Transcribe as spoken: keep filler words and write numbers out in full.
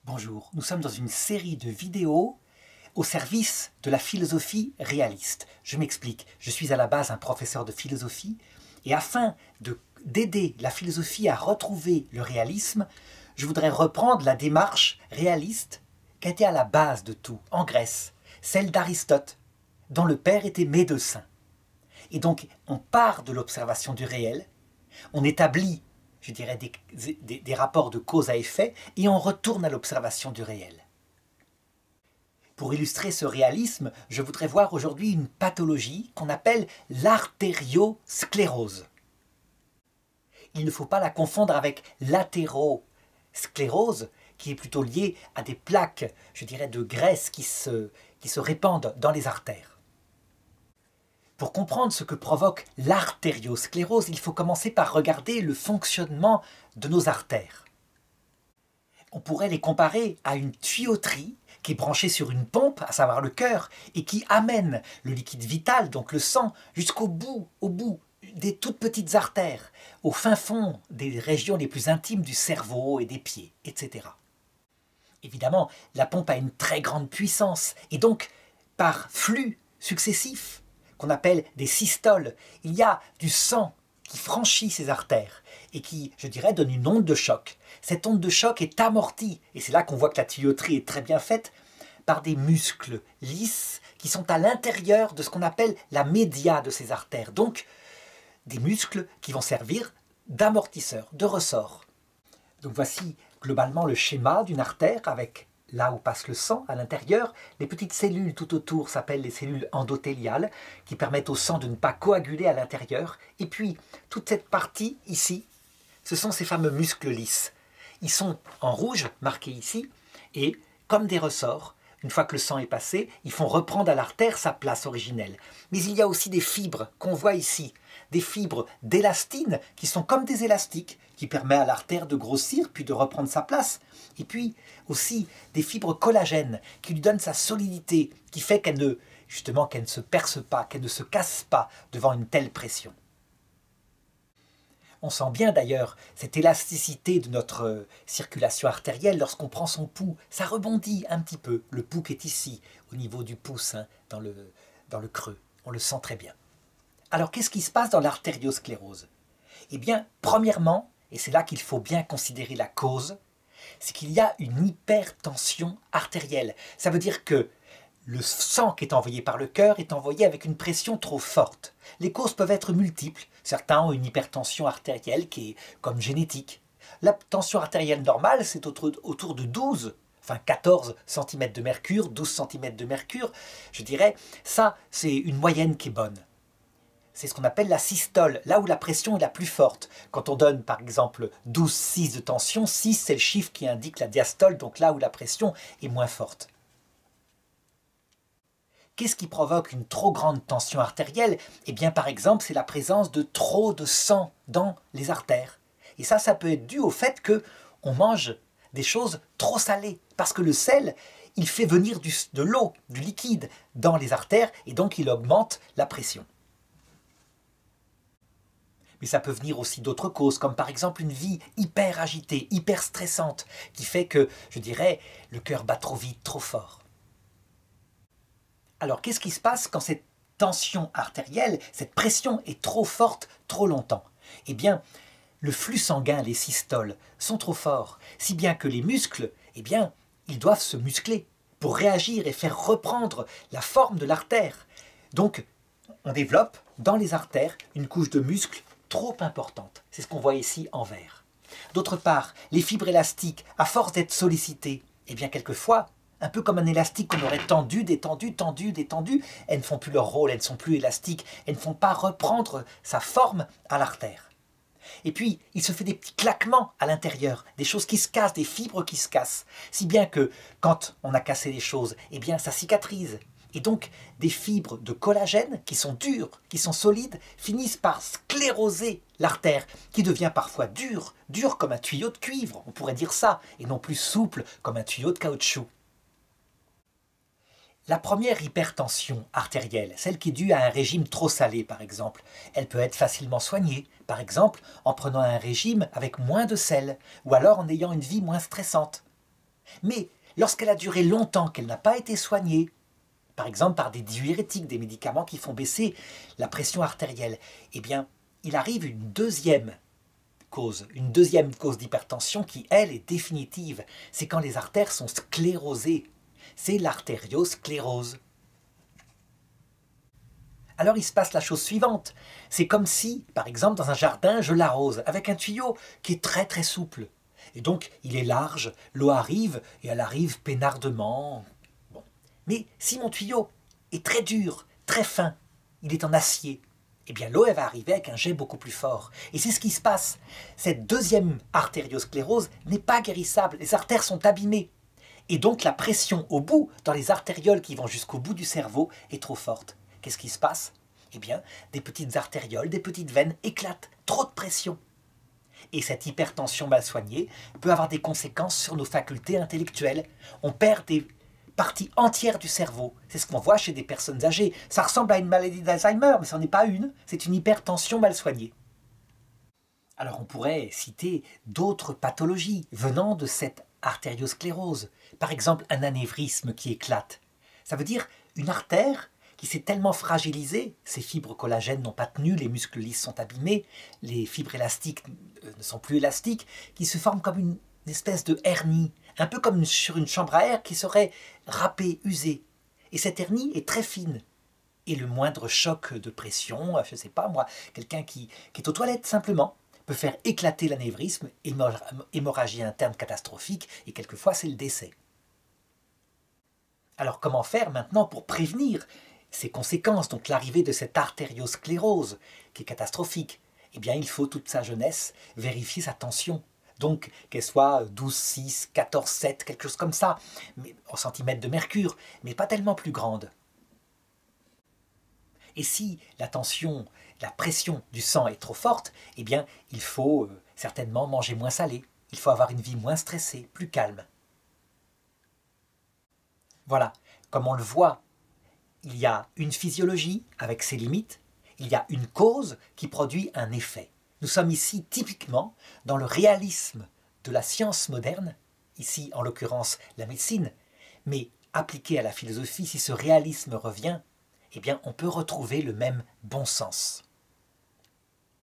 Bonjour, nous sommes dans une série de vidéos au service de la philosophie réaliste. Je m'explique, je suis à la base un professeur de philosophie et afin de, d'aider la philosophie à retrouver le réalisme, je voudrais reprendre la démarche réaliste qui était à la base de tout, en Grèce, celle d'Aristote, dont le père était médecin. Et donc on part de l'observation du réel, on établit je dirais, des, des, des rapports de cause à effet, et on retourne à l'observation du réel. Pour illustrer ce réalisme, je voudrais voir aujourd'hui une pathologie qu'on appelle l'artériosclérose. Il ne faut pas la confondre avec l'athérosclérose, qui est plutôt liée à des plaques, je dirais, de graisse qui se, qui se répandent dans les artères. Pour comprendre ce que provoque l'artériosclérose, il faut commencer par regarder le fonctionnement de nos artères. On pourrait les comparer à une tuyauterie qui est branchée sur une pompe, à savoir le cœur, et qui amène le liquide vital, donc le sang, jusqu'au bout, au bout des toutes petites artères, au fin fond des régions les plus intimes du cerveau et des pieds, et cetera. Évidemment, la pompe a une très grande puissance, et donc, par flux successifs, qu'on appelle des systoles, il y a du sang qui franchit ces artères et qui, je dirais, donne une onde de choc. Cette onde de choc est amortie, et c'est là qu'on voit que la tuyauterie est très bien faite, par des muscles lisses qui sont à l'intérieur de ce qu'on appelle la média de ces artères. Donc, des muscles qui vont servir d'amortisseurs, de ressorts. Donc voici globalement le schéma d'une artère avec là où passe le sang, à l'intérieur, les petites cellules tout autour s'appellent les cellules endothéliales, qui permettent au sang de ne pas coaguler à l'intérieur. Et puis, toute cette partie ici, ce sont ces fameux muscles lisses. Ils sont en rouge, marqués ici, et comme des ressorts, une fois que le sang est passé, ils font reprendre à l'artère sa place originelle. Mais il y a aussi des fibres qu'on voit ici, des fibres d'élastine qui sont comme des élastiques, qui permettent à l'artère de grossir puis de reprendre sa place. Et puis aussi des fibres collagènes qui lui donnent sa solidité, qui fait qu'elle ne, justement, qu'elle ne se perce pas, qu'elle ne se casse pas devant une telle pression. On sent bien d'ailleurs cette élasticité de notre circulation artérielle lorsqu'on prend son pouls. Ça rebondit un petit peu, le pouls qui est ici, au niveau du pouce, hein, dans le, dans le creux. On le sent très bien. Alors qu'est-ce qui se passe dans l'artériosclérose ? Eh bien, premièrement, et c'est là qu'il faut bien considérer la cause, c'est qu'il y a une hypertension artérielle. Ça veut dire que le sang qui est envoyé par le cœur est envoyé avec une pression trop forte. Les causes peuvent être multiples. Certains ont une hypertension artérielle qui est comme génétique. La tension artérielle normale, c'est autour de douze, enfin quatorze centimètres de mercure, douze centimètres de mercure. Je dirais, ça, c'est une moyenne qui est bonne. C'est ce qu'on appelle la systole, là où la pression est la plus forte. Quand on donne par exemple douze virgule six de tension, six c'est le chiffre qui indique la diastole, donc là où la pression est moins forte. Qu'est-ce qui provoque une trop grande tension artérielle ? Eh bien par exemple, c'est la présence de trop de sang dans les artères. Et ça, ça peut être dû au fait qu'on mange des choses trop salées. Parce que le sel, il fait venir du, de l'eau, du liquide dans les artères et donc il augmente la pression. Mais ça peut venir aussi d'autres causes, comme par exemple une vie hyper agitée, hyper stressante, qui fait que, je dirais, le cœur bat trop vite, trop fort. Alors, qu'est-ce qui se passe quand cette tension artérielle, cette pression est trop forte, trop longtemps ? Eh bien, le flux sanguin, les systoles, sont trop forts, si bien que les muscles, eh bien, ils doivent se muscler pour réagir et faire reprendre la forme de l'artère. Donc, on développe dans les artères une couche de muscles trop importante. C'est ce qu'on voit ici en vert. D'autre part, les fibres élastiques, à force d'être sollicitées, eh bien quelquefois, un peu comme un élastique qu'on aurait tendu, détendu, tendu, détendu, elles ne font plus leur rôle, elles ne sont plus élastiques, elles ne font pas reprendre sa forme à l'artère. Et puis, il se fait des petits claquements à l'intérieur, des choses qui se cassent, des fibres qui se cassent, si bien que quand on a cassé les choses, eh bien ça cicatrise. Et donc, des fibres de collagène qui sont dures, qui sont solides, finissent par scléroser l'artère, qui devient parfois dure, dure comme un tuyau de cuivre, on pourrait dire ça, et non plus souple comme un tuyau de caoutchouc. La première hypertension artérielle, celle qui est due à un régime trop salé par exemple, elle peut être facilement soignée, par exemple en prenant un régime avec moins de sel, ou alors en ayant une vie moins stressante. Mais lorsqu'elle a duré longtemps, qu'elle n'a pas été soignée, par exemple par des diurétiques, des médicaments qui font baisser la pression artérielle, eh bien, il arrive une deuxième cause, une deuxième cause d'hypertension qui, elle, est définitive. C'est quand les artères sont sclérosées. C'est l'artériosclérose. Alors il se passe la chose suivante. C'est comme si, par exemple, dans un jardin, je l'arrose avec un tuyau qui est très très souple. Et donc, il est large, l'eau arrive, et elle arrive peinardement. Bon. Mais si mon tuyau est très dur, très fin, il est en acier, eh bien l'eau, elle va arriver avec un jet beaucoup plus fort. Et c'est ce qui se passe. Cette deuxième artériosclérose n'est pas guérissable. Les artères sont abîmées. Et donc, la pression au bout, dans les artérioles qui vont jusqu'au bout du cerveau, est trop forte. Qu'est-ce qui se passe? Eh bien, des petites artérioles, des petites veines éclatent. Trop de pression. Et cette hypertension mal soignée peut avoir des conséquences sur nos facultés intellectuelles. On perd des parties entières du cerveau. C'est ce qu'on voit chez des personnes âgées. Ça ressemble à une maladie d'Alzheimer, mais ce n'en est pas une. C'est une hypertension mal soignée. Alors on pourrait citer d'autres pathologies venant de cette artériosclérose. Par exemple, un anévrisme qui éclate. Ça veut dire une artère qui s'est tellement fragilisée, ses fibres collagènes n'ont pas tenu, les muscles lisses sont abîmés, les fibres élastiques ne sont plus élastiques, qui se forment comme une espèce de hernie, un peu comme sur une chambre à air qui serait râpée, usée. Et cette hernie est très fine. Et le moindre choc de pression, je ne sais pas moi, quelqu'un qui, qui est aux toilettes simplement, peut faire éclater l'anévrisme, hémorragie interne catastrophique, et quelquefois c'est le décès. Alors comment faire maintenant pour prévenir ces conséquences, donc l'arrivée de cette artériosclérose qui est catastrophique? Eh bien, il faut toute sa jeunesse vérifier sa tension. Donc, qu'elle soit douze, six, quatorze, sept, quelque chose comme ça, mais, en centimètres de mercure, mais pas tellement plus grande. Et si la tension, la pression du sang est trop forte, eh bien, il faut euh, certainement manger moins salé. Il faut avoir une vie moins stressée, plus calme. Voilà, comme on le voit, il y a une physiologie avec ses limites, il y a une cause qui produit un effet. Nous sommes ici typiquement dans le réalisme de la science moderne, ici en l'occurrence la médecine, mais appliqué à la philosophie, si ce réalisme revient, eh bien on peut retrouver le même bon sens.